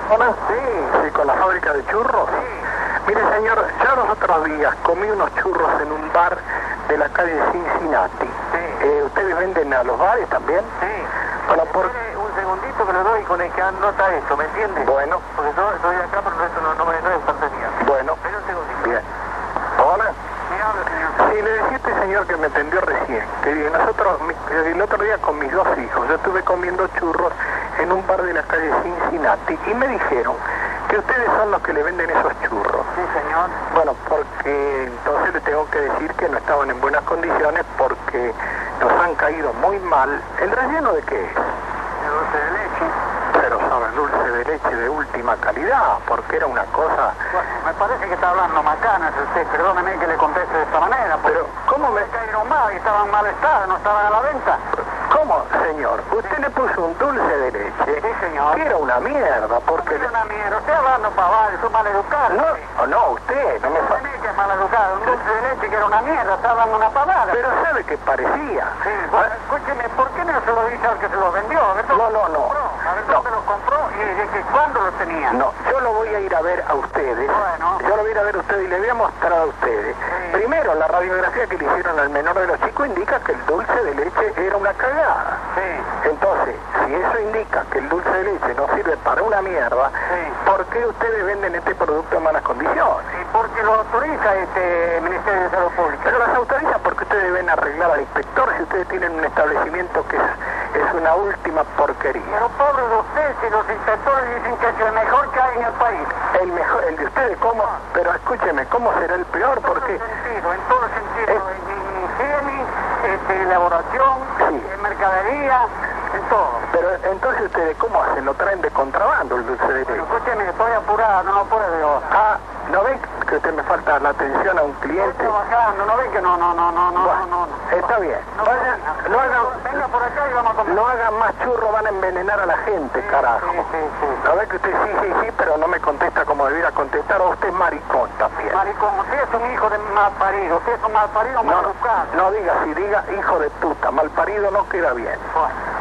Hola, sí, con la fábrica de churros. Sí. Mire, señor, yo los otros días comí unos churros en un bar de la calle Cincinnati. Sí. ¿Ustedes venden a los bares también? Sí. Bueno, Espere un segundito que le doy con el que anota esto, ¿me entiende? Bueno. Porque yo estoy acá, pero esto no es parcería. Bueno. Espere un segundito. Bien. Hola. Me habla, señor. Sí, le decía a este señor que me atendió recién, que nosotros, el otro día con mis dos hijos, yo estuve comiendo churros en un bar de la calle Cincinnati y me dijeron que ustedes son los que le venden esos churros. Sí, señor. Bueno, porque entonces les tengo que decir que no estaban en buenas condiciones porque nos han caído muy mal. ¿El relleno de qué es? De dulce de leche. Pero saben, dulce de leche de última calidad, porque era una cosa... Bueno, me parece que está hablando macanas usted, perdóneme que le conteste de esta manera. Pero, ¿cómo me...? cayeron mal y estaban en mal estado, no estaban a la venta. ¿Cómo, señor? Usted le puso un dulce de leche. Sí, señor. Que era una mierda, porque... Es una mierda, usted hablando pavada, es un maleducado. No, usted, no me... Que es maleducado, un dulce de leche que era una mierda, está hablando una pavada. Pero sabe que parecía. Sí, bueno, escúcheme, ¿por qué no se lo dice al que se lo vendió? A ver dónde No. lo compró, a ver dónde lo compró y de que cuándo lo tenía. No, yo lo voy a ir a ver a ustedes. Bueno. Yo lo voy a ir a ver a ustedes y le voy a mostrar a ustedes. Sí. Primero, la radiografía que le hicieron al menor de los chicos indica que el dulce de leche era una cagada. Sí. Entonces, si eso indica que el dulce de leche no sirve para una mierda, Sí. ¿por qué ustedes venden este producto en malas condiciones? Y porque lo autoriza este Ministerio de Salud Pública. Pero las autoriza porque ustedes deben arreglar al inspector si ustedes tienen un establecimiento que es una última porquería. Pero pobre de usted, si los inspectores dicen que es el mejor que hay en el país. El mejor, el de ustedes, ¿cómo? Pero escúcheme, ¿cómo será el peor? Porque... En todo sentido, en higiene, elaboración, Sí. en mercadería, en todo. Pero entonces ustedes, ¿cómo hacen? ¿Lo traen de contrabando el dulce de leche? Bueno, escúcheme, estoy apurado, no puedo. Ah, ¿no ven que usted me falta la atención a un Estoy cliente? trabajando, ¿no ven que no? Bueno, está bien. Vaya, no Venga por acá y vamos a comer. no hagan más churro, van a envenenar a la gente, carajo. Sí. ¿No ve que usted sí, pero no me contesta como debiera contestar? O usted es maricón también. Maricón, usted es un hijo de mal parido, usted es un mal parido, mal educado. No diga, si diga hijo de puta, mal parido no queda bien. Bueno.